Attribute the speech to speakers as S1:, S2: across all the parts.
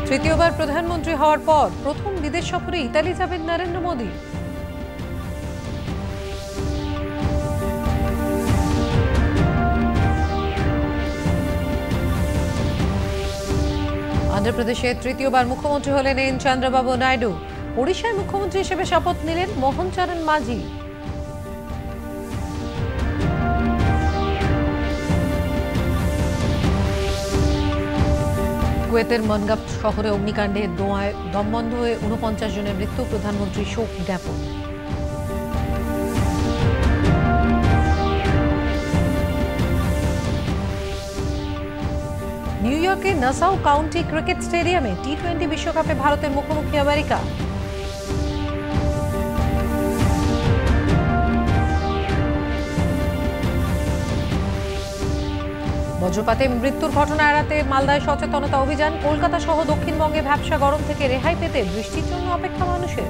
S1: তৃতীয়বার প্রধানমন্ত্রী হওয়ার পর প্রথম বিদেশ সফরে ইতালি যাবেন নরেন্দ্র মোদী। অন্ধ্রপ্রদেশে তৃতীয়বার মুখ্যমন্ত্রী হলেন এন চন্দ্রবাবু নাইডু। ওড়িশায় মুখ্যমন্ত্রী হিসেবে শপথ নিলেন মোহন চরণ মাঝি। কুয়েতের মনগাফ শহরে অগ্নিকাণ্ডে ধোঁয়ায় দমবন্ধ হয়ে ৪৯ জনের মৃত্যু, প্রধানমন্ত্রী শোক জ্ঞাপন। নিউ ইয়র্কের নাসাউ কাউন্টি ক্রিকেট স্টেডিয়ামে টি-20 বিশ্বকাপে ভারতের মুখোমুখি আমেরিকা। বজ্রপাতে মৃত্যুর ঘটনা এড়াতে মালদায় সচেতনতা অভিযান। কলকাতা সহ দক্ষিণবঙ্গে ভ্যাপসা গরম থেকে রেহাই পেতে বৃষ্টির জন্য অপেক্ষা মানুষের।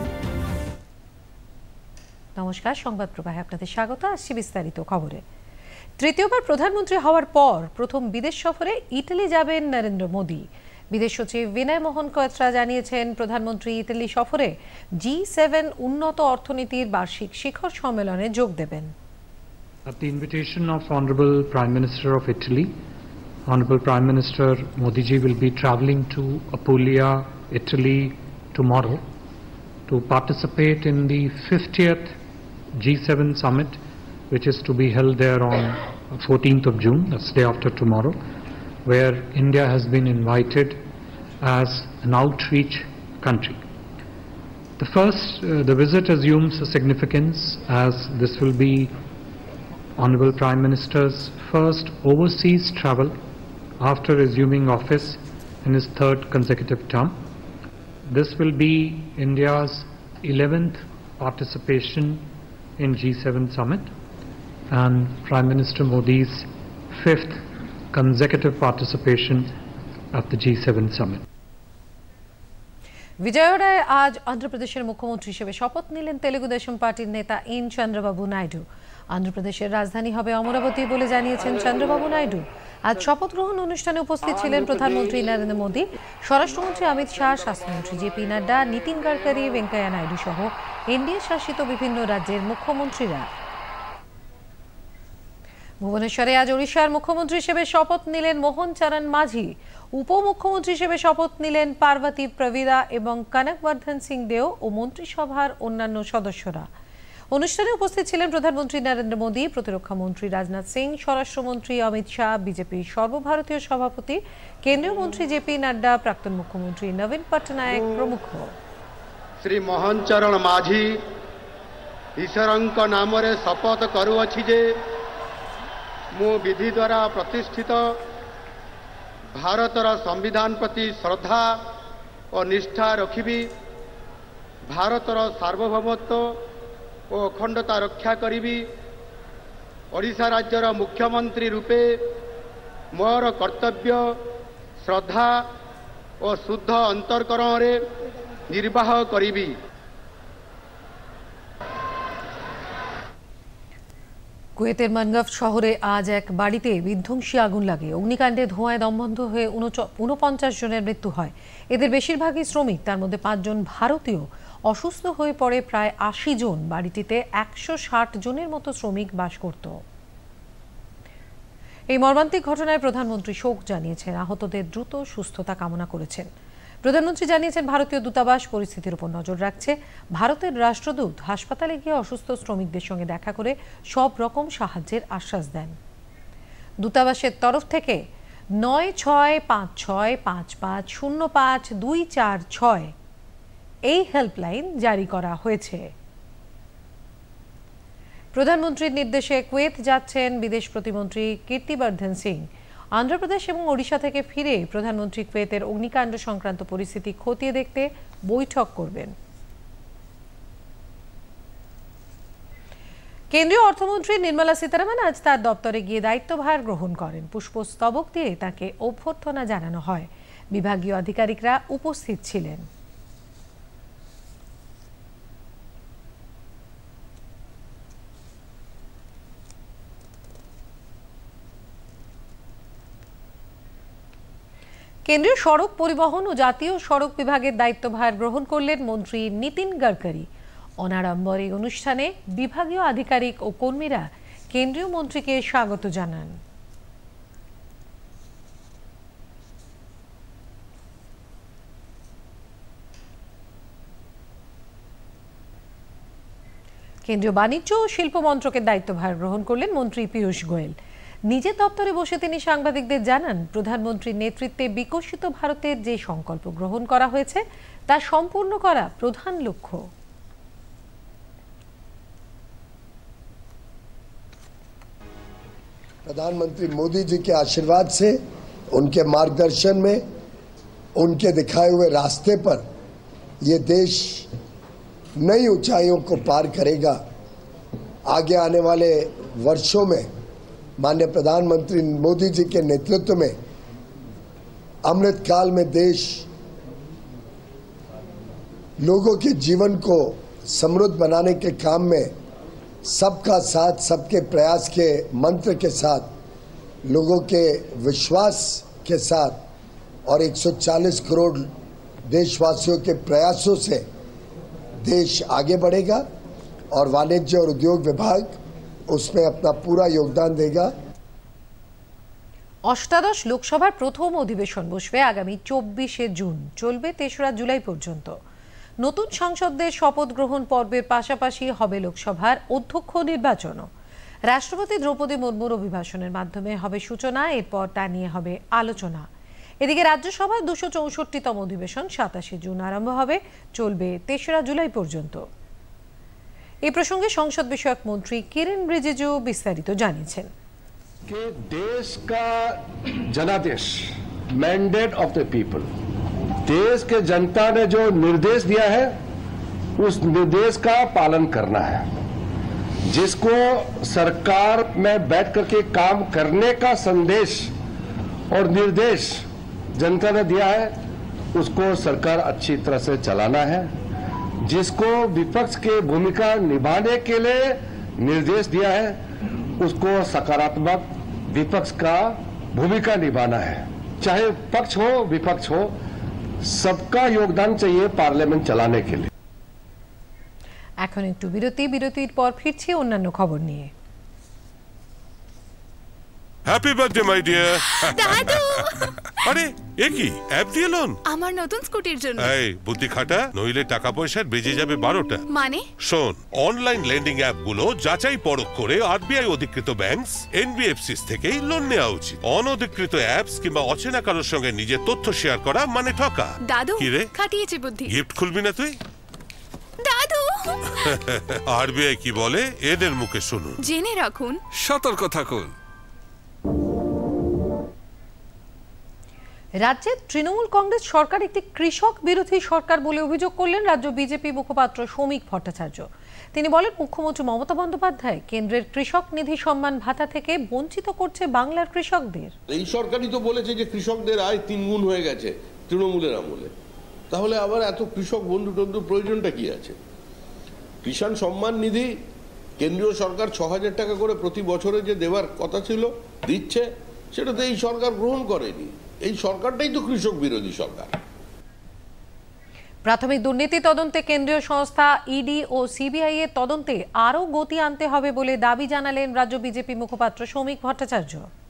S1: নমস্কার, সংবাদ প্রবাহে আপনাদের স্বাগত। আসছি বিস্তারিত খবরে। তৃতীয়বার প্রধানমন্ত্রী হওয়ার পর প্রথম বিদেশ সফরে ইটালি যাবেন নরেন্দ্র মোদী। বিদেশ সচিব বিনয় মোহন কোয়েত্রা জানিয়েছেন, প্রধানমন্ত্রী ইটালি সফরে G7 উন্নত অর্থনীতির বার্ষিক শিখর সম্মেলনে যোগ দেবেন।
S2: At the invitation of Honorable Prime Minister of Italy, Honorable Prime Minister Modi ji will be travelling to Apulia, Italy tomorrow to participate in the 50th G7 summit, which is to be held there on 14th of June, that's day after tomorrow, where India has been invited as an outreach country. The visit assumes a significance as this will be Honorable Prime Minister's first overseas travel after assuming office in his third consecutive term. This will be India's 11th participation in G7 summit and Prime Minister Modi's 5th consecutive participation at the G7 summit.
S1: বিজয়ওয়াড়ায় আজ অন্ধ্রপ্রদেশের মুখ্যমন্ত্রী হিসেবে শপথ নিলেন Telugu Deschamps পার্টির নেতা N Chandrababu Naidu. অন্ধ্রপ্রদেশের রাজধানী হবে অমরাবতী বলে জানিয়েছেন চন্দ্রবাবু নাইডু। আজ শপথ গ্রহণ অনুষ্ঠানে উপস্থিত ছিলেন প্রধানমন্ত্রী নরেন্দ্র মোদী, স্বরাষ্ট্রমন্ত্রী অমিত শাহ, স্বাস্থ্যমন্ত্রী জেপি নাড্ডা, নীতিন গডকরি, ভেঙ্কাইয়া নাইডু সহ এনডিএ শাসিত বিভিন্ন রাজ্যের মুখ্যমন্ত্রীরা। ভুবনেশ্বরে আজ ওড়িশার মুখ্যমন্ত্রী হিসেবে শপথ নিলেন মোহন চরণ মাঝি। উপমুখ্যমন্ত্রী হিসেবে শপথ নিলেন পার্বতী প্রবীরা এবং কনকবর্ধন সিং দেও ও মন্ত্রিসভার অন্যান্য সদস্যরা। অনুষ্ঠানে উপস্থিত ছিলেন প্রধানমন্ত্রী নরেন্দ্র মোদী, প্রতিরক্ষা মন্ত্রী রাজনাথ সিং, স্বরাষ্ট্রমন্ত্রী অমিত শাহ, বিজেপির সর্বভারতীয় সভাপতি কেন্দ্রীয় মন্ত্রী জেপি নাড্ডা, প্রাক্তন মুখ্যমন্ত্রী নবীন পট্টনায়ক প্রমুখ।
S3: শ্রী মোহন চরণ মাঝি ঈশ্বরଙ୍କ নামରେ ଶପଥ କରୁଅଛି ଯେ ମୁଁ ବିଧି ଦ୍ୱାରା ପ୍ରତିଷ୍ଠିତ ଭାରତର ସମ୍ବିଧାନ ପ୍ରତି ଶ୍ରଦ୍ଧା ଓ ନିଷ୍ଠା ରଖିବି, ଭାରତର ସାର୍ବଭୌମତ୍ୱ ଓ ଅଖଣ୍ଡତା ରକ୍ଷା କରିବି, ଓଡ଼ିଶା ରାଜ୍ୟର ମୁଖ୍ୟମନ୍ତ୍ରୀ ରୂପେ ମୋର କର୍ତ୍ତବ୍ୟ ଶ୍ରଦ୍ଧା ଓ ଶୁଦ୍ଧ ଅନ୍ତଃକରଣରେ ନିର୍ବାହ କରିବି।
S1: কুয়েতের মনগাফ শহরে আজ এক বাড়িতে বিধ্বংসী আগুন লাগে। অগ্নিকাণ্ডে ধোঁয়ায় দমবন্ধ হয়ে ৪৯ জনের মৃত্যু হয়। এদের বেশিরভাগই শ্রমিক, তার মধ্যে ৫ জন ভারতীয়। অসুস্থ হয়ে পড়ে প্রায় ৮০ জন। বাড়িটিতে ১৬০ জনের মতো শ্রমিক বাস করত। এই মর্মান্তিক ঘটনায় প্রধানমন্ত্রী শোক জানিয়েছেন, আহতদের দ্রুত সুস্থতা কামনা করেছেন। প্রধানমন্ত্রী জানিয়েছেন, ভারতীয় দূতাবাস পরিস্থিতির উপর নজর রাখছে। ভারতের রাষ্ট্রদূত হাসপাতালে গিয়ে অসুস্থ শ্রমিকদের সঙ্গে দেখা করে সব রকম সাহায্যের আশ্বাস দেন। দূতাবাসের তরফ থেকে ৯৬৫৬৫৫০৫২৪৬ এই হেল্পলাইন জারি করা হয়েছে। প্রধানমন্ত্রীর নির্দেশে কুয়েত যাচ্ছেন বিদেশ প্রতিমন্ত্রী কীর্তিবর্ধন সিং। অন্ধ্রপ্রদেশ এবং ওড়িশা থেকে ফিরে প্রধানমন্ত্রী কুয়েতের অগ্নিকাণ্ড সংক্রান্ত পরিস্থিতি খতিয়ে দেখতে বৈঠক করবেন। কেন্দ্রীয় অর্থমন্ত্রী নির্মলা সীতারামন আজ তার দপ্তরে গিয়ে দায়িত্বভার গ্রহণ করেন। পুষ্পস্তবক দিয়ে তাকে অভ্যর্থনা জানানো হয়। বিভাগীয় আধিকারিকরা উপস্থিত ছিলেন। কেন্দ্রীয় সড়ক পরিবহন ও জাতীয় সড়ক বিভাগের দায়িত্বভার গ্রহণ করলেন মন্ত্রী নীতিন গডকরি। অনাড়ম্বর এই অনুষ্ঠানে বিভাগীয় আধিকারিক ও কর্মীরা কেন্দ্রীয় মন্ত্রীকে স্বাগত জানান। কেন্দ্রীয় বাণিজ্য ও শিল্প মন্ত্রকের দায়িত্বভার গ্রহণ করলেন মন্ত্রী পীযূষ গোয়েল। নিজের দপ্তরে বসে তিনি সাংবাদিকদের জানান, প্রধানমন্ত্রীর নেতৃত্বে বিকশিত ভারতের যে সংকল্প গ্রহণ করা হয়েছে তা সম্পূর্ণ করা প্রধান লক্ষ্য।
S4: प्रधानमंत्री मोदी जी के आशीर्वाद से, उनके मार्गदर्शन में, उनके दिखाए हुए रास्ते पर ये देश नई ऊंचाइयों को पार करेगा। आगे आने वाले वर्षों में माननीय प्रधानमंत्री मोदी जी के नेतृत्व में अमृत काल में देश लोगों के जीवन को समृद्ध बनाने के काम में सबका साथ, सबके प्रयास के मंत्र के साथ, लोगों के विश्वास के साथ और 140 करोड़ देशवासियों के प्रयासों से देश आगे बढ़ेगा और वाणिज्य और उद्योग विभाग उसमें अपना पूरा योगदान देगा।
S1: অষ্টাদশ লোকসভার প্রথম অধিবেশন বসবে আগামী 24শে জুন, চলবে 3রা জুলাই পর্যন্ত। নতুন সাংসদদের শপথ গ্রহণ পর্বের পাশাপাশি হবে লোকসভার অধ্যক্ষ নির্বাচনও। রাষ্ট্রপতি দ্রৌপদী মুর্মুর অভিভাষণের মাধ্যমে হবে সূচনা, এরপর তা নিয়ে হবে আলোচনা। এদিকে রাজ্যসভার 264তম অধিবেশন 27শে জুন আরম্ভ হবে, চলবে 3রা জুলাই পর্যন্ত। এই প্রসঙ্গে সংসদ বিষয়ক মন্ত্রী কিরেন রিজিজু বিস্তারিত জানিয়েছেন।
S5: देश का जनादेश, मैंडेट ऑफ द पीपल, देश के जनता ने जो निर्देश दिया है उस निर्देश का पालन करना है। जिसको सरकार में बैठ करके काम करने का संदेश और निर्देश जनता ने दिया है उसको सरकार अच्छी तरह से चलाना है। जिसको विपक्ष की भूमिका निभाने के लिए निर्देश दिया है उसको सकारात्मक विपक्ष का भूमिका निभाना है। चाहे पक्ष हो विपक्ष हो, सबका योगदान चाहिए पार्लियामेंट चलाने के लिए।
S1: এখন একটু বিরতির পর ফিরছি অন্যান্য খবর নিয়ে।
S6: হ্যাপি বার্থডে মাই ডিয়ার
S7: দাদু।
S6: আরে এ কি অ্যাপ দিয়ে লোন?
S7: আমার নতুন স্কুটির জন্য।
S6: এই বুদ্ধি খাটা, নইলে টাকা পয়সার বেজে যাবে 12টা।
S7: মানে
S6: শোন, অনলাইন লেন্ডিং অ্যাপ গুলো যাচাই পরখ করে আরবিআই অধিকৃত ব্যাংকস, এনবিএফসিস থেকেই লোন নেওয়া উচিত। অনধিকৃত অ্যাপস কিংবা অচেনা কারোর সঙ্গে নিজের তথ্য শেয়ার করা মানে ঠকা।
S7: দাদু
S6: কি রে,
S7: খাটিয়েছে বুদ্ধি।
S6: গিফট খুলবি না তুই?
S7: দাদু
S6: আরবিআই কি বলে এদের মুখে শুনুন।
S7: জেনে রাখুন,
S8: সতর্ক থাকুন।
S1: রাজ্যে তৃণমূল কংগ্রেস সরকার একটি কৃষক বিরোধী সরকার বলে অভিযোগ করলেন রাজ্য বিজেপি মুখপাত্র শ্রমিক ভট্টাচার্য। তিনি বলেন, মুখ্যমন্ত্রী মমতা বন্দ্যোপাধ্যায় কেন্দ্রের কৃষক নিধি সম্মান ভাতা থেকে বঞ্চিত করছে বাংলার কৃষকদের।
S9: এই সরকারই তো বলেছে যে কৃষকদের আয় 3 গুণ হয়ে গেছে তৃণমূলের আমলে, তাহলে আবার এত কৃষক বন্ধু টন্ধু প্রয়োজনটা কি আছে? কিষাণ সম্মান নিধি কেন্দ্রীয় সরকার 6000 টাকা করে প্রতি বছরে যে দেওয়ার কথা ছিল দিচ্ছে, সেটা তো এই সরকার গ্রহণ করেনি। এই সরকারটাই তো কৃষক বিরোধী সরকার।
S1: প্রাথমিক দুর্নীতি তদন্তে কেন্দ্রীয় সংস্থা ইডি ও সিবিআই এর তদন্তে আরও গতি আনতে হবে বলে দাবি জানালেন রাজ্য বিজেপি মুখপাত্র শ্রমিক ভট্টাচার্য।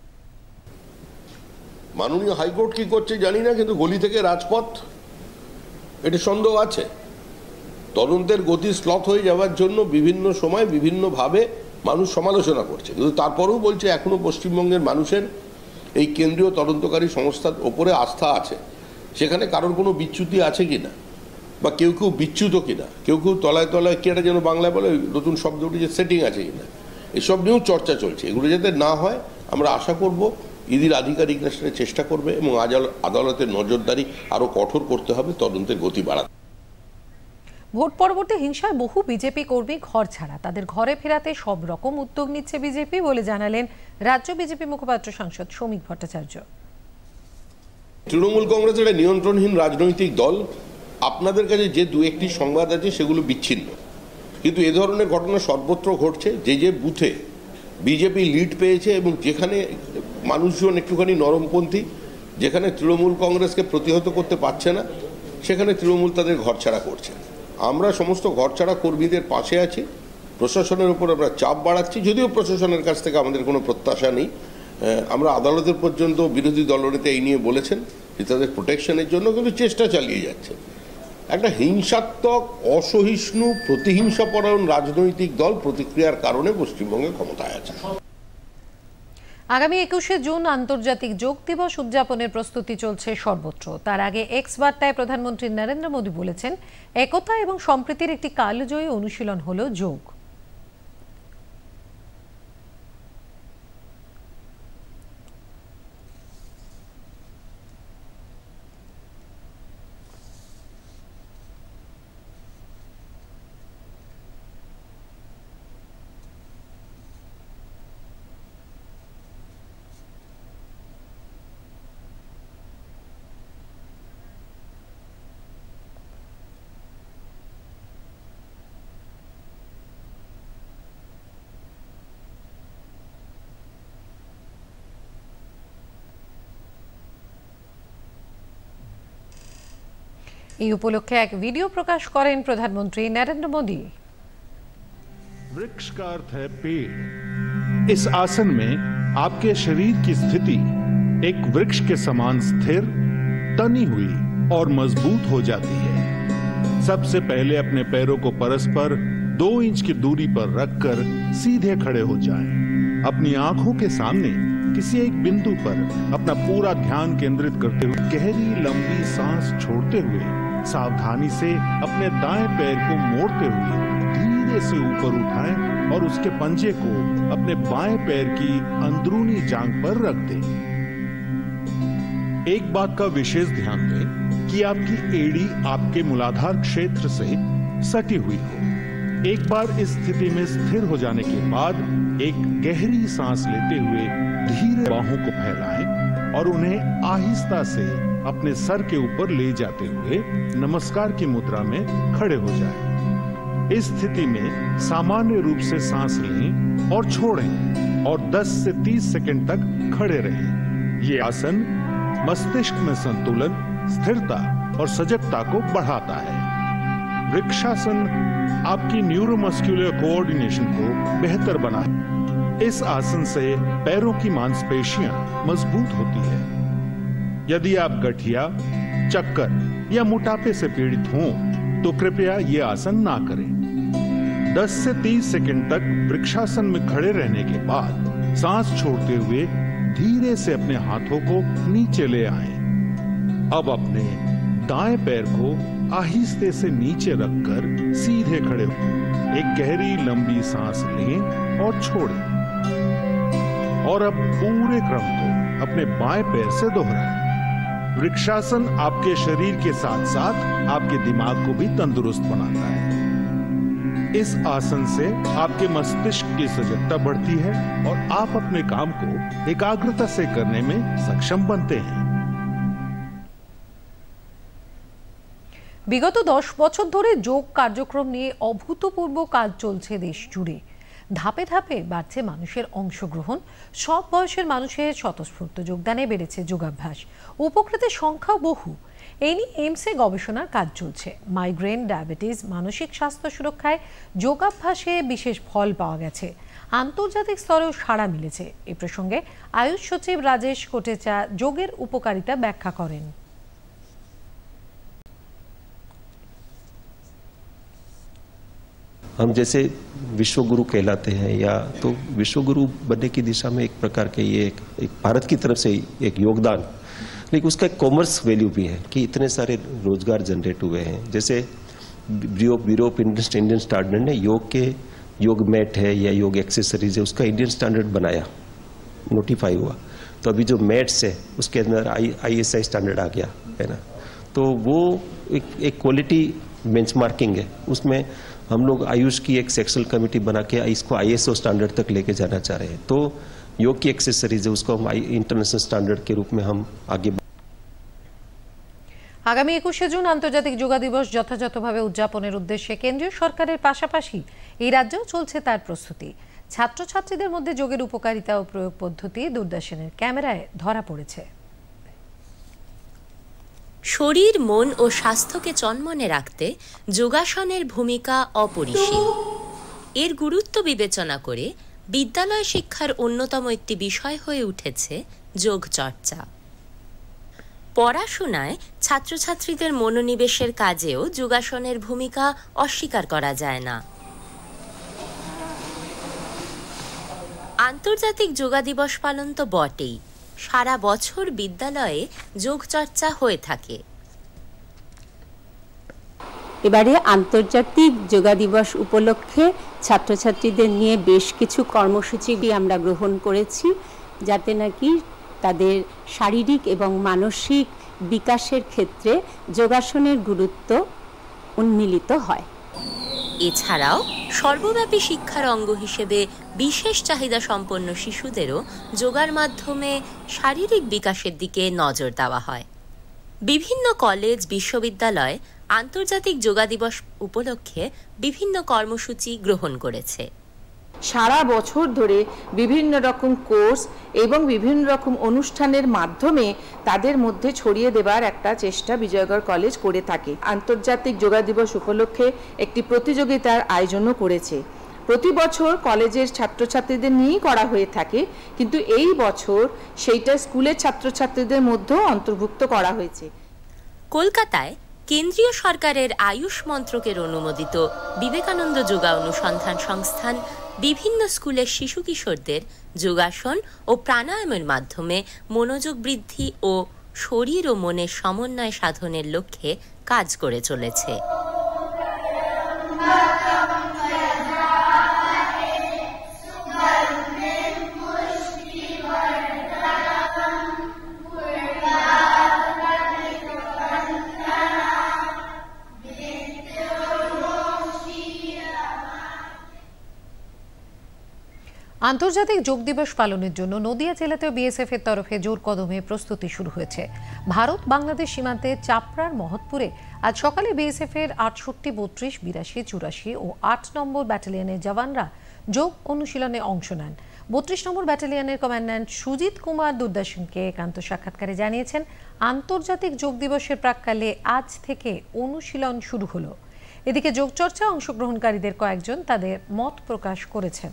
S9: মাননীয় হাইকোর্ট কি করছে জানি না, কিন্তু গলি থেকে রাজপথ, এটি সন্দেহ আছে। তদন্তের গতি স্লথ হয়ে যাওয়ার জন্য বিভিন্ন সময় বিভিন্নভাবে মানুষ সমালোচনা করছে, কিন্তু তারপরেও বলছে এখনো পশ্চিমবঙ্গের মানুষের এই কেন্দ্রীয় তদন্তকারী সংস্থার ওপরে আস্থা আছে। সেখানে কারোর কোনো বিচ্যুতি আছে কিনা, বা কেউ কেউ বিচ্যুত কিনা, কেউ কেউ তলায় তলায় কি একটা যেন বাংলায় বলে নতুন শব্দটি, যে সেটিং আছে কিনা, এসব নিয়েও চর্চা চলছে। এগুলো যাতে না হয় আমরা আশা করব ইডির আধিকারিকরা সেটা চেষ্টা করবে এবং আদালতের নজরদারি আরও কঠোর করতে হবে, তদন্তের গতি বাড়াতে।
S1: ভোট পরবর্তী হিংসায় বহু বিজেপি কর্মী ঘর ছাড়া, তাদের ঘরে ফেরাতে সব রকম উদ্যোগ নিচ্ছে বিজেপি বলে জানালেন রাজ্য বিজেপি মুখপাত্র সাংসদ শ্রমিক ভট্টাচার্য।
S9: তৃণমূল কংগ্রেস একটা নিয়ন্ত্রণহীন রাজনৈতিক দল। আপনাদের কাছে যে দু একটি সংবাদ আছে সেগুলো বিচ্ছিন্ন, কিন্তু এ ধরনের ঘটনা সর্বত্র ঘটছে। যে যে বুথে বিজেপি লিড পেয়েছে এবং যেখানে মানুষজন একটুখানি নরমপন্থী যেখানে তৃণমূল কংগ্রেসকে প্রতিহত করতে পারছে না সেখানে তৃণমূল তাদের ঘরছাড়া করছে। আমরা সমস্ত ঘরছাড়া কর্মীদের পাশে আছি, প্রশাসনের উপর আমরা চাপ বাড়াচ্ছি, যদিও প্রশাসনের কাছ থেকে আমাদের কোনো প্রত্যাশা নেই। আমরা আদালতের পর্যন্ত বিরোধী দলনেতা এই নিয়ে বলেছেন যে তাদের প্রোটেকশনের জন্য কিন্তু চেষ্টা চালিয়ে যাচ্ছে। একটা হিংসাত্মক, অসহিষ্ণু, প্রতিহিংসাপরায়ণ রাজনৈতিক দল প্রতিক্রিয়ার কারণে পশ্চিমবঙ্গে ক্ষমতায় আছে।
S1: আগামী 21শে জুন আন্তর্জাতিক যোগ দিবস উদযাপনের প্রস্তুতি চলছে সর্বত্র। তার আগে এক্স বার্তায় প্রধানমন্ত্রী নরেন্দ্র মোদী বলেছেন, একতা এবং সম্প্রীতির একটি কালজয়ী অনুশীলন হলো যোগ। এই উপলক্ষে এক ভিডিও प्रकाश करें प्रधानमंत्री नरेंद्र मोदी।
S8: वृक्ष का अर्थ है पेड़। इस आसन में आपके शरीर की स्थिति एक वृक्ष के समान स्थिर, तनी हुई और मजबूत हो जाती है। सबसे पहले अपने पैरों को परस्पर 2 इंच की दूरी पर रखकर सीधे खड़े हो जाएं। अपनी आंखों के सामने किसी एक बिंदु पर अपना पूरा ध्यान केंद्रित करते हुए गहरी लंबी सांस छोड़ते हुए सावधानी से अपने दाएं पैर को मोड़ते हुए धीरे से ऊपर उठाएं और उसके पंजे को अपने बाएं पैर की अंदरूनी जांघ पर रख दें। एक बात का विशेष ध्यान दें कि आपकी एड़ी आपके मूलाधार क्षेत्र से सटी हुई हो। एक बार इस स्थिति में स्थिर हो जाने के बाद एक गहरी सांस लेते हुए धीरे बाहों को फैलाएं और उन्हें आहिस्ता से अपने सर के ऊपर ले जाते हुए नमस्कार की मुद्रा में खड़े हो जाएं। इस स्थिति में सामान्य रूप से सांस लें और छोड़ें और 10 से 30 सेकंड तक खड़े रहें। ये आसन मस्तिष्क में संतुलन, स्थिरता और सजगता को बढ़ाता है। वृक्षासन आपकी न्यूरोमस्कुलर कोऑर्डिनेशन को बेहतर बनाता है। इस आसन से पैरों की मांसपेशियां मजबूत होती है। यदि आप गठिया, चक्कर या मोटापे से पीड़ित हों तो कृपया ये आसन ना करें। 10 से 30 सेकंड तक वृक्षासन में खड़े रहने के बाद सांस छोड़ते हुए धीरे से अपने हाथों को नीचे ले आएं। अब अपने दाएं पैर को आहिस्ते से नीचे रखकर सीधे खड़े हो। एक गहरी लंबी सांस लें और छोड़ें और अब पूरे क्रम को अपने बाएं पैर से दोहराएं। वृक्षासन आपके शरीर के साथ साथ आपके दिमाग को भी तंदुरुस्त बनाता है। इस आसन से आपके मस्तिष्क की सजगता बढ़ती है और आप अपने काम को एकाग्रता से करने में सक्षम बनते हैं।
S1: বিগত 10 বছর ধরে যোগ কার্যক্রম নিয়ে অভূতপূর্ব কাজ চলছে দেশ জুড়ে। ধাপে ধাপে বাড়ছে মানুষের অংশগ্রহণ, সব বয়সের মানুষের স্বতঃস্ফূর্ত যোগদানে বেড়েছে যোগাভ্যাস। উপকৃতের সংখ্যাও বহু। এই নিয়ে এইমসে গবেষণার কাজ চলছে। মাইগ্রেন, ডায়াবেটিস, মানসিক স্বাস্থ্য সুরক্ষায় যোগাভ্যাসে বিশেষ ফল পাওয়া গেছে। আন্তর্জাতিক স্তরেও সাড়া মিলেছে। এ প্রসঙ্গে আয়ুষ সচিব রাজেশ কোটেচা যোগের উপকারিতা ব্যাখ্যা করেন।
S10: हम जैसे विश्वगुरु कहलाते हैं, या तो विश्वगुरु बनने की दिशा में एक प्रकार के ये एक भारत की तरफ से एक योगदान, लेकिन उसका एक कॉमर्स वैल्यू भी है कि इतने सारे रोजगार जनरेट हुए हैं। जैसे यूरोप इंडियन स्टैंडर्ड ने योग मैट है या योग एक्सेसरीज है, उसका इंडियन स्टैंडर्ड बनाया, नोटिफाई हुआ। तो अभी जो मैट्स है उसके अंदर ISI स्टैंडर्ड आ गया है ना। तो वो एक क्वालिटी बेंचमार्किंग है। उसमें हम लोग आयुष की एक सेक्शनल कमेटी बना के इसको ISO स्टैंडर्ड तक लेके जाना चाह रहे हैं। तो योग की एक्सेसरीज है, उसको हम इंटरनेशनल स्टैंडर्ड के रूप में हम आगे।
S1: আগামী 21শে জুন আন্তর্জাতিক যোগা দিবস যথাযথভাবে উদযাপনের উদ্দেশ্যে কেন্দ্রীয় সরকারের পাশাপাশি এই রাজ্যেও চলছে তার প্রস্তুতি। ছাত্রছাত্রীদের মধ্যে যোগের উপকারিতা ও প্রয়োগ পদ্ধতি দূরদর্শনের ক্যামেরায় ধরা পড়েছে।
S11: শরীর, মন ও স্বাস্থ্যকে চনমনে রাখতে যোগাসনের ভূমিকা অপরিসীম। এর গুরুত্ব বিবেচনা করে বিদ্যালয় শিক্ষার অন্যতম একটি বিষয় হয়ে উঠেছে যোগচর্চা। পড়াশোনায় ছাত্রছাত্রীদের মনোনিবেশের কাজেও যোগাসনের ভূমিকা অস্বীকার করা যায় না। আন্তর্জাতিক যোগা দিবস পালন তো বটেই, সারা বছর বিদ্যালয়ে যোগচর্চা হয়ে থাকে।
S12: এবারে আন্তর্জাতিক যোগা দিবস উপলক্ষে ছাত্রছাত্রীদের নিয়ে বেশ কিছু কর্মসূচি আমরা গ্রহণ করেছি, যাতে নাকি তাদের শারীরিক এবং মানসিক বিকাশের ক্ষেত্রে যোগাসনের গুরুত্ব উন্মিলিত হয়।
S11: এছাড়াও সর্বব্যাপী শিক্ষার অঙ্গ হিসেবে বিশেষ চাহিদা সম্পন্ন শিশুদেরও যোগার মাধ্যমে শারীরিক বিকাশের দিকে নজর দেওয়া হয়। বিভিন্ন কলেজ, বিশ্ববিদ্যালয় আন্তর্জাতিক যোগা দিবস উপলক্ষে বিভিন্ন কর্মসূচি গ্রহণ করেছে।
S13: সারা বছর ধরে বিভিন্ন রকম কোর্স এবং বিভিন্ন রকম অনুষ্ঠানের মাধ্যমে তাদের মধ্যে ছড়িয়ে দেবার একটা চেষ্টা বিজয়গড় কলেজ করে থাকে। আন্তর্জাতিক যোগা দিবস উপলক্ষে একটি প্রতিযোগিতার আয়োজনও করেছে। প্রতি বছর কলেজের ছাত্রছাত্রীদের নিয়েই করা হয়ে থাকে, কিন্তু এই বছর সেইটা স্কুলের ছাত্রছাত্রীদের মধ্যেও অন্তর্ভুক্ত করা হয়েছে।
S11: কলকাতায় কেন্দ্রীয় সরকারের আয়ুষ মন্ত্রকের অনুমোদিত বিবেকানন্দ যোগা অনুসন্ধান সংস্থান বিভিন্ন স্কুলের শিশু কিশোরদের যোগাসন ও প্রাণায়ামের মাধ্যমে মনোযোগ বৃদ্ধি ও শরীর ও মনের সমন্বয় সাধনের লক্ষ্যে কাজ করে চলেছে।
S1: আন্তর্জাতিক যোগ দিবস পালনের জন্য নদিয়া জেলাতেও বিএসএফ এর তরফে জোর কদমে প্রস্তুতি শুরু হয়েছে। ভারত বাংলাদেশ সীমান্তে চাপড়ার মহৎপুরে আজ সকালে বিএসএফ এর 68, 32, 82, 84 ও 8 নম্বর ব্যাটালিয়নের জওয়ানরা যোগ অনুশীলনে অংশ নেন। 32 নম্বর ব্যাটালিয়নের কমান্ড্যান্ট সুজিত কুমার দুরদর্শনকে একান্ত সাক্ষাৎকারে জানিয়েছেন, আন্তর্জাতিক যোগ দিবসের প্রাক্কালে আজ থেকে অনুশীলন শুরু হলো। এদিকে যোগচর্চা অংশগ্রহণকারীদের কয়েকজন তাদের মত প্রকাশ করেছেন।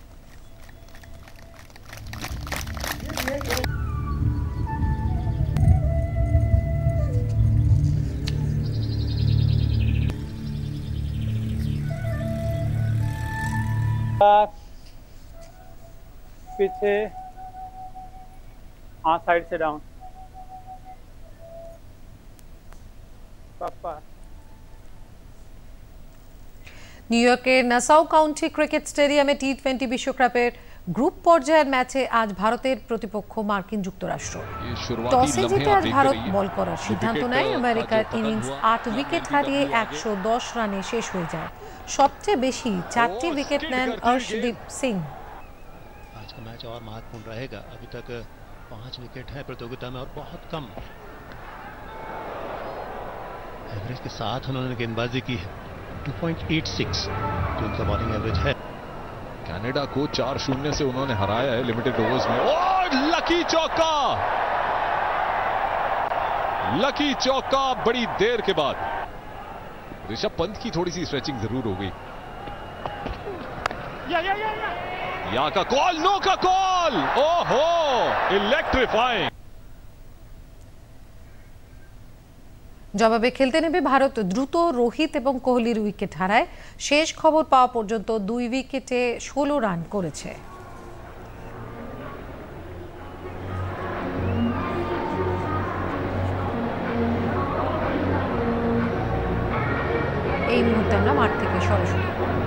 S14: पीछे, हाँ साइड से डाउन, पापा।
S1: নিউ ইয়র্কের নাসাউ কাউন্টি ক্রিকেট স্টেডিয়ামে টি20 বিশ্বকাপের গ্রুপ পর্যায়ের ম্যাচে আজ ভারতের প্রতিপক্ষ মার্কিন যুক্তরাষ্ট্র। টসে জিতে আজ ভারত বল করার সিদ্ধান্ত নেয়। আমেরিকার ইনিংস 8 উইকেট হারিয়ে 110 রানে শেষ হয়ে যায়। সবচেয়ে বেশি 4টি উইকেট নেন अर्शदीप सिंह।
S15: आज का मैच और महत्वपूर्ण रहेगा। अभी तक 5 विकेट है प्रतियोगिता में और बहुत कम एवरेज के साथ उन्होंने गेंदबाजी की है। 2.86 जो उनका बॉलिंग एवरेज है।
S16: कनाडा को 4-0 से उन्होंने हराया है लिमिटेड ओवर्स में। और लकी चौका, लकी चौका बड़ी देर के बाद। ऋषभ पंत की थोड़ी सी स्ट्रेचिंग जरूर हो गई। या का कॉल, नो का कॉल, ओहो इलेक्ट्रिफाइंग।
S1: জবাবে খেলতে নেমে ভারত দ্রুত রোহিত এবং কোহলির উইকেট হারায়। শেষ খবর পাওয়া পর্যন্ত 2 উইকেটে 16 রান করেছে। এই মুহূর্তে আমরা মাঠ থেকে সরাসরি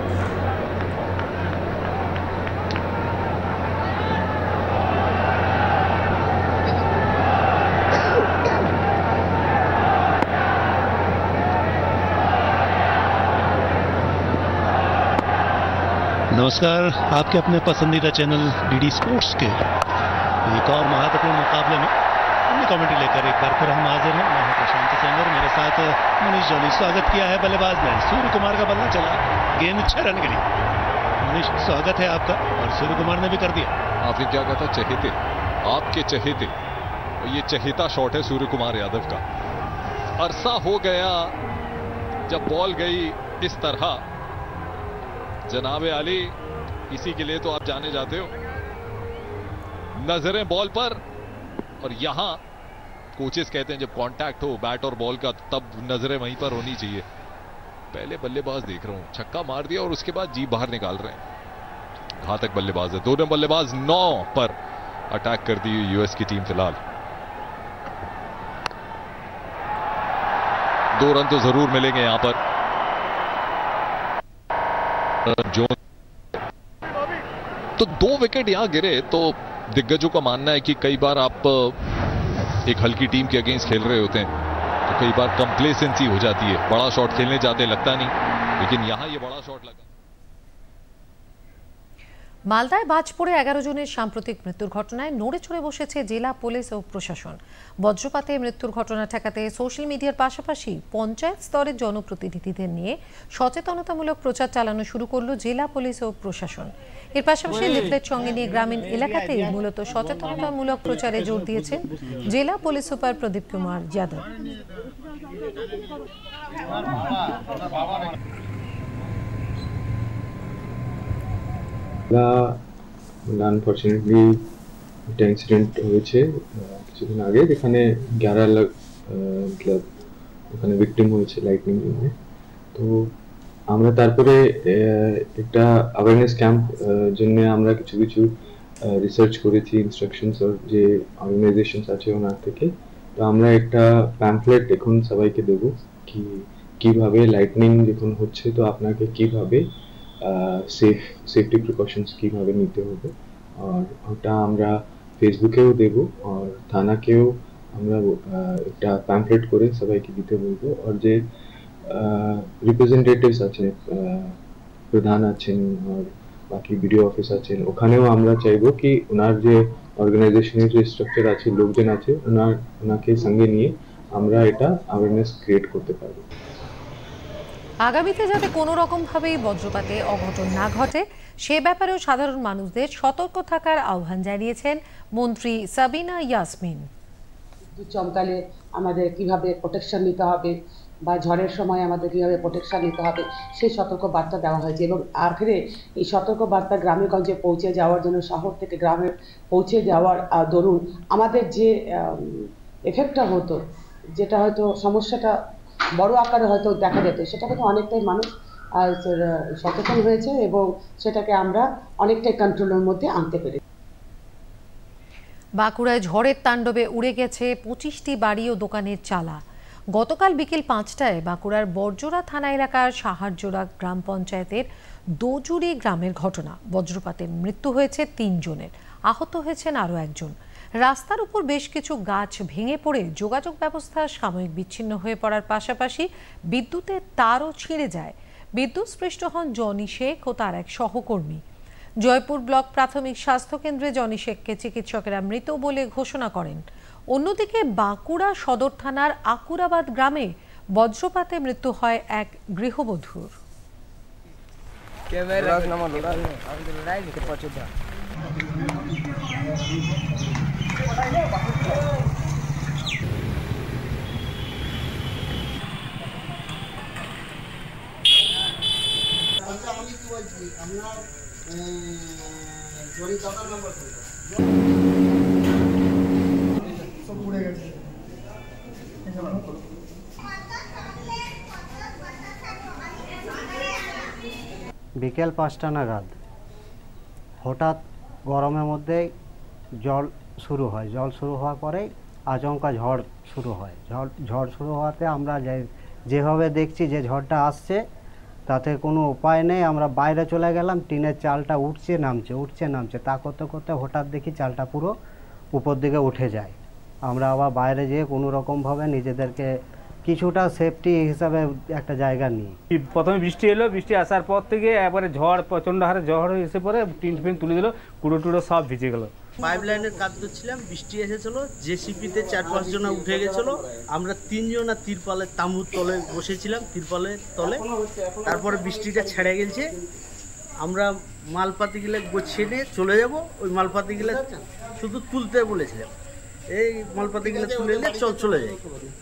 S15: नमस्कार, आपके अपने पसंदीदा चैनल डीडी स्पोर्ट्स के एक और महत्वपूर्ण मुकाबले में अपनी कमेंट्री लेकर एक बार फिर हम हाजिर हैं। मैं हूं प्रशांत सेंगर, मेरे साथ मनीष जॉली। स्वागत किया है बल्लेबाज ने। सूर्य कुमार का बल्ला चला, गेंद 6 रन के लिए। मनीष, स्वागत है आपका। और सूर्य कुमार ने भी कर दिया।
S16: आपने क्या कहा था? चहेते, आपके चहेते। ये चहेता शॉट है सूर्य कुमार यादव का। अरसा हो गया जब बॉल गई इस तरह। जनाबे अली, इसी के लिए तो आप जाने जाते हो। नजरें बॉल पर, और यहां कोचेस कहते हैं जब कांटेक्ट हो बैट और बॉल का तब नजरें वहीं पर होनी चाहिए। पहले बल्लेबाज देख रहा हूं, छक्का मार दिया और उसके बाद जी बाहर निकाल रहे हैं। घातक बल्लेबाज है। दोनों बल्लेबाज 9 पर अटैक कर दी यूएस की टीम फिलहाल। 2 रन तो जरूर मिलेंगे यहां पर। जो तो 2 विकेट यहां गिरे तो दिग्गजों का मानना है कि कई बार आप एक हल्की टीम के अगेंस्ट खेल रहे होते हैं तो कई बार कंप्लेसेंसी हो जाती है। बड़ा शॉट खेलने जाते लगता नहीं, लेकिन यहां ये बड़ा शॉट लगा।
S1: মালদায় বাজ পড়ে 11 জনের সাম্প্রতিক মৃত্যুর ঘটনায় নড়ে চড়ে বসেছে জেলা পুলিশ ও প্রশাসন। বজ্রপাতে মৃত্যুর ঘটনা ঠেকাতে সোশ্যাল মিডিয়ার পাশাপাশি পঞ্চায়েত স্তরের জনপ্রতিনিধিদের নিয়ে সচেতনতামূলক প্রচার চালানো শুরু করলো জেলা পুলিশ ও প্রশাসন। এর পাশাপাশি লিফলেট সঙ্গে নিয়ে গ্রামীণ এলাকাতেই মূলত সচেতনতামূলক প্রচারে জোর দিয়েছেন জেলা police super Pradip Kumar Yadav.
S17: Unfortunately একটা ইনসিডেন্ট হয়েছে কিছুদিন আগে, যেখানে 11 লাখ ওখানে ভিকটিম হয়েছে লাইটনিং জন্য। তো আমরা তারপরে একটা অ্যাওয়ারনেস ক্যাম্প জন্য আমরা কিছু কিছু রিসার্চ করেছি, ইনস্ট্রাকশনস আর যে অর্গানাইজেশনস আছে ওনার থেকে। তো আমরা একটা প্যাম্পলেট এখন সবাইকে দেবো কি কিভাবে লাইটনিং যখন হচ্ছে তো আপনাকে কিভাবে সেফটি প্রিকশনস কিভাবে নিতে হবে। আর ওটা আমরা ফেসবুকেও দেব আর থানাকেও আমরা একটা প্যাম্পলেট করে সবাইকে দিতে বলবো। আর যে রিপ্রেজেন্টেটিভস আছেন, প্রধান আছেন আর বাকি বিডিও অফিস আছেন, ওখানেও আমরা চাইবো কি ওনার যে অর্গানাইজেশনের যে স্ট্রাকচার আছে, লোকজন আছে, ওনাকে সঙ্গে নিয়ে আমরা এটা অ্যাওয়ারনেস ক্রিয়েট করতে পারবো।
S1: আগামীতে যাতে কোনো রকমভাবেই বজ্রপাতে অঘটন না ঘটে সে ব্যাপারেও সাধারণ মানুষদের সতর্ক থাকার আহ্বান জানিয়েছেন মন্ত্রী সাবিনা ইয়াসমিন।
S18: চমকালে আমাদের কিভাবে প্রোটেকশন নিতে হবে বা ঝড়ের সময় আমাদের কিভাবে প্রোটেকশন নিতে হবে সেই সতর্ক বার্তা দেওয়া হয়েছে। এবং আখেরে এই সতর্ক বার্তা গ্রামে গঞ্জে পৌঁছে যাওয়ার জন্য, শহর থেকে গ্রামে পৌঁছে যাওয়ার দরুন আমাদের যে এফেক্টটা হতো, যেটা হয়তো সমস্যাটা বড় আকারে হয়তো দেখা যেত, সেটা কিন্তু অনেকটাই মানুষ সচেতন হয়েছে এবং সেটাকে আমরা অনেকটাই কন্ট্রোলের মধ্যে আনতে পেরেছি।
S1: বাঁকুড়ায় ঝড়ের তাণ্ডবে উড়ে গেছে 25টি বাড়ি ও দোকানের চালা। গতকাল বিকেল 5টায় বাঁকুড়ার বরজোড়া থানা এলাকার সাহারজোড়া গ্রাম পঞ্চায়েতের দোজুড়ি গ্রামের ঘটনা। বজ্রপাতে মৃত্যু হয়েছে 3 জনের, আহত হয়েছেন আরও 1 জন। রাস্তার উপর বেশ কিছু গাছ ভেঙে পড়ে যোগাযোগ ব্যবস্থা সাময়িক বিচ্ছিন্ন হয়ে পড়ার পাশাপাশি বিদ্যুতের তারও ছিঁড়ে যায়। বিদ্যুৎস্পৃষ্ট হন জনি শেখ ও তার এক সহকর্মী। জয়পুর ব্লক প্রাথমিক স্বাস্থ্য কেন্দ্রে জনি শেখকে চিকিৎসকেরা মৃত বলে ঘোষণা করেন। অন্যদিকে বাঁকুড়া সদর থানার আকুরাবাদ গ্রামে বজ্রপাতে মৃত্যু হয় এক গৃহবধূর।
S19: বিকেল 5টা নাগাদ হঠাৎ গরমের মধ্যে জল শুরু হয়। জল শুরু হওয়ার পরেই আচমকা ঝড় শুরু হয়। ঝড় শুরু হওয়াতে আমরা যেভাবে দেখছি যে ঝড়টা আসছে তাতে কোনো উপায় নেই, আমরা বাইরে চলে গেলাম। টিনের চালটা উঠছে নামছে তা করতে করতে হঠাৎ দেখি চালটা পুরো উপর দিকে উঠে যায়। আমরা আবার বাইরে যেয়ে কোনো রকমভাবে নিজেদেরকে কিছুটা সেফটি হিসাবে একটা জায়গা নিই।
S20: প্রথমে বৃষ্টি এলো, বৃষ্টি আসার পর থেকে একবারে ঝড়, প্রচণ্ড হারে ঝড় এসে পরে টিন ফিন তুলে দিল, কুড়ো সব ভিজে গেল।
S21: পাইপ লাইনের কাজ করছিলাম, বৃষ্টি এসেছিল, জেসিপিতে 4-5 জন উঠে গেছিল। আমরা 3 জন তিরপালের তাঁবুর তলে বসেছিলাম, তিরপালের তলে। তারপরে বৃষ্টিটা ছেড়ে গেছে, আমরা মালপাতিগুলো গুছিয়ে নিয়ে চলে যাব। ওই মালপাতিগুলো শুধু তুলতে বলেছিলাম, এই মালপাতিগুলো তুলে নিয়ে চলে যাই।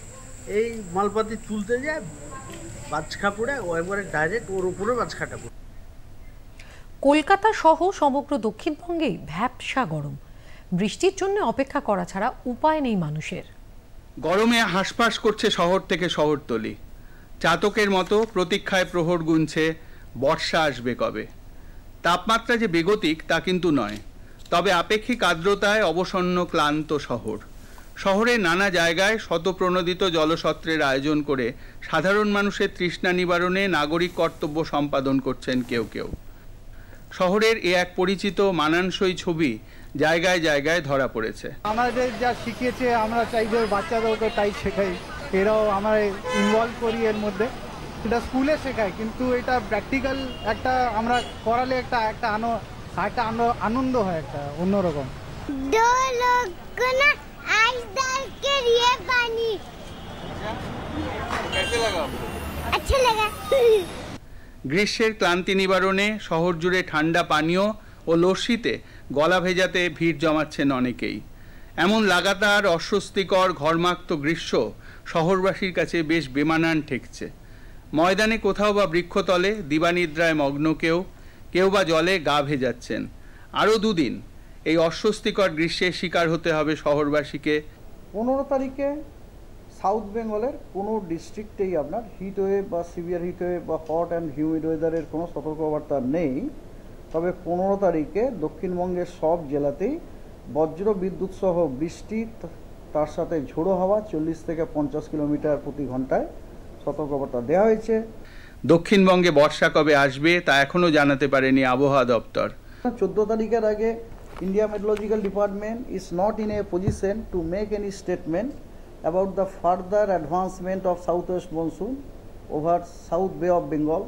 S21: এই মালপাতি তুলতে যায় বাজখা পড়ে ও একবারে ডাইরেক্ট ওর উপরে বাজখাটা পড়ে।
S1: কলকাতা সহ সমগ্র দক্ষিণবঙ্গেই ভ্যাপসা গরম, বৃষ্টির জন্য অপেক্ষা করা ছাড়া উপায় নেই মানুষের।
S2: গরমে হাঁসফাঁস করছে শহর থেকে শহরতলি, চাতকের মতো প্রতীক্ষায় প্রহর গুনছে বর্ষা আসবে কবে। তাপমাত্রা যে বেগতিক তা কিন্তু নয়, তবে আপেক্ষিক আর্দ্রতায় অবসন্ন ক্লান্ত শহর। শহরের নানা জায়গায় শতপ্রণোদিত জলসত্রের আয়োজন করে সাধারণ মানুষের তৃষ্ণা নিবারণে নাগরিক কর্তব্য সম্পাদন করছেন কেউ কেউ। শহরের এ এক পরিচিত মানানসই ছবি জায়গায় জায়গায় ধরা পড়েছে।
S22: আমাদের যা শিখিয়েছে আমরা চাই যে বাচ্চাদেরকে তাই শেখাই, এরাও আমরা ইনভলভ করি এর মধ্যে। এটা স্কুলে শেখায়, কিন্তু এটা প্র্যাকটিক্যাল একটা আমরা করালে একটা আনন্দ হয়, একটা অন্যরকম।
S2: গ্রীষ্মের ক্লান্তি নিবারণে শহর জুড়ে ঠান্ডা পানীয় ও লস্যিতে গলা ভেজাতে ভিড় জমাচ্ছেন অনেকেই। এমন লাগাতার অস্বস্তিকর ঘর্মাক্ত গ্রীষ্ম শহরবাসীর কাছে বেশ বেমানান ঠেকছে। ময়দানে কোথাও বা বৃক্ষতলে দিবানিদ্রায় মগ্ন কেউ বা জলে গা ভেজাচ্ছেন। আরও দুদিন এই অস্বস্তিকর গ্রীষ্মের শিকার হতে হবে শহরবাসীকে।
S22: 15 তারিখে সাউথ বেঙ্গলের কোনো ডিস্ট্রিক্টেই আপনার হিট ওয়েভ বা সিভিয়ার হিট ওয়েভ বা হট অ্যান্ড হিউমিড ওয়েদারের কোনো সতর্কবার্তা নেই। তবে 15 তারিখে দক্ষিণবঙ্গের সব জেলাতেই বজ্র বিদ্যুৎ সহ বৃষ্টি, তার সাথে ঝোড়ো হাওয়া 40 থেকে 50 কিলোমিটার প্রতি ঘন্টায় সতর্কবার্তা দেওয়া হয়েছে।
S2: দক্ষিণবঙ্গে বর্ষা কবে আসবে তা এখনও জানাতে পারেনি আবহাওয়া দপ্তর।
S22: 14 তারিখের আগে India meteorological department is not in a position to make any statement about the further advancement of southwest monsoon over South Bay of Bengal.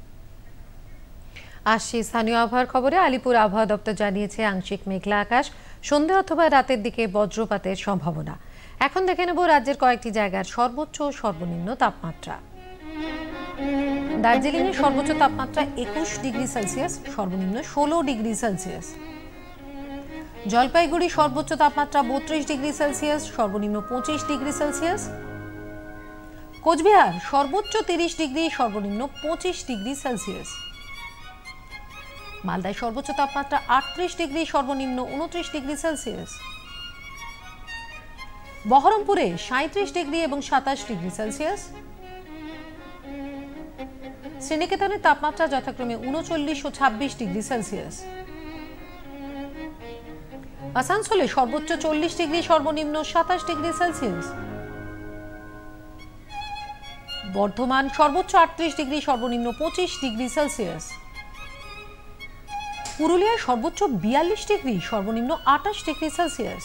S1: আসছি স্থানীয় আবহাওয়ার খবরে। আলিপুর আবহাওয়া দপ্তর জানিয়েছে আংশিক মেঘলা আকাশ, সন্ধ্যা অথবা রাতের দিকে বজ্রপাতের সম্ভাবনা। এখন দেখে নেব রাজ্যের কয়েকটি জায়গার সর্বোচ্চ ও সর্বনিম্ন তাপমাত্রা। দার্জিলিংয়ের সর্বোচ্চ তাপমাত্রা 21 ডিগ্রি সেলসিয়াস, সর্বনিম্ন 16 ডিগ্রি সেলসিয়াস। জলপাইগুড়ি সর্বোচ্চ তাপমাত্রা 32 ডিগ্রি সেলসিয়াস, সর্বনিম্ন 25 ডিগ্রি সেলসিয়াস। কোচবিহার সর্বোচ্চ 30 ডিগ্রি, সর্বনিম্ন 25 ডিগ্রি সেলসিয়াস। মালদায় সর্বোচ্চ তাপমাত্রা 38 ডিগ্রি, সর্বনিম্ন 29 ডিগ্রি সেলসিয়াস। বহরমপুরে 37 ডিগ্রি এবং 27 ডিগ্রি সেলসিয়াস। শ্রীনিকেতনের তাপমাত্রা যথাক্রমে 39 ও 26 ডিগ্রি সেলসিয়াস। আসানসোলে সর্বোচ্চ 40 ডিগ্রি, সর্বনিম্ন 27 ডিগ্রি সেলসিয়াস। বর্ধমান সর্বোচ্চ 38 ডিগ্রি, সর্বনিম্ন 25 ডিগ্রি সেলসিয়াস। পুরুলিয়ায় সর্বোচ্চ 42 ডিগ্রি, সর্বনিম্ন 28 ডিগ্রি সেলসিয়াস।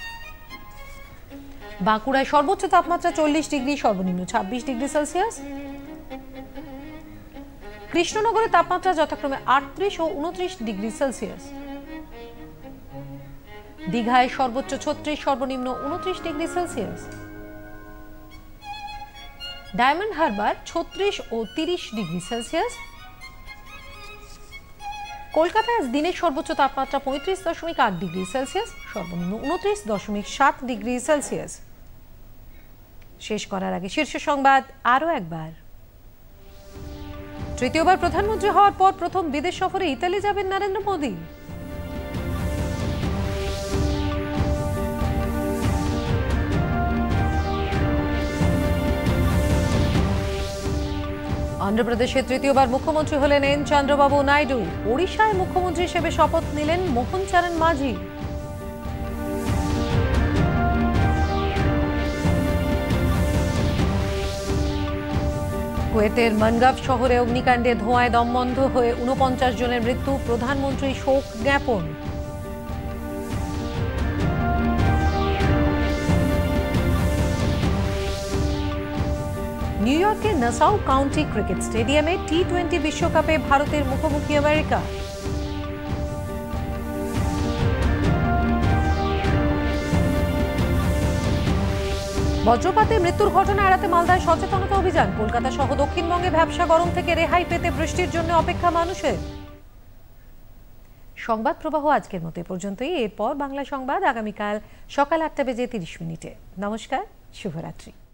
S1: বাঁকুড়ায় সর্বোচ্চ তাপমাত্রা 40 ডিগ্রি, সর্বনিম্ন 26 ডিগ্রি সেলসিয়াস। কৃষ্ণনগরের তাপমাত্রা যথাক্রমে 38 ও 29 ডিগ্রি সেলসিয়াস। দীঘায় সর্বোচ্চ 36, সর্বনিম্ন 29 ডিগ্রি সেলসিয়াস। ডায়মন্ড হারবার 36 ও 30 ডিগ্রি সেলসিয়াস। কলকাতায় দিনের সর্বোচ্চ তাপমাত্রা 35.8 ডিগ্রি সেলসিয়াস, সর্বনিম্ন 29.7 ডিগ্রি সেলসিয়াস। শেষ করার আগে শীর্ষ সংবাদ আরো একবার। তৃতীয়বার প্রধানমন্ত্রী হওয়ার পর প্রথম বিদেশ সফরে ইতালি যাবেন নরেন্দ্র মোদী। অন্ধ্রপ্রদেশের তৃতীয়বার মুখ্যমন্ত্রী হলেন এন চন্দ্রবাবু নাইডু। ওড়িশায় মুখ্যমন্ত্রী হিসেবে শপথ নিলেন মোহন চরণ মাঝি। কুয়েতের মনগাভ শহরে অগ্নিকাণ্ডে ধোঁয়ায় দমবন্ধ হয়ে 49 জনের মৃত্যু, প্রধানমন্ত্রী শোক জ্ঞাপন। নিউ ইয়র্কের নাসাউ কাউন্টি ক্রিকেট স্টেডিয়ামে টি-20 বিশ্বকাপে ভারতের মুখোমুখি আমেরিকা। বজ্রপাতে মৃত্যুর ঘটনা এড়াতে মালদায় সচেতনতা অভিযান। কলকাতা সহ দক্ষিণবঙ্গে ভ্যাপসা গরম থেকে রেহাই পেতে বৃষ্টির জন্য অপেক্ষা মানুষের। সংবাদ প্রবাহ আজকের মতো পর্যন্তই। এরপর বাংলা সংবাদ আগামীকাল সকাল 8টা বেজে 30 মিনিটে। নমস্কার, শুভরাত্রি।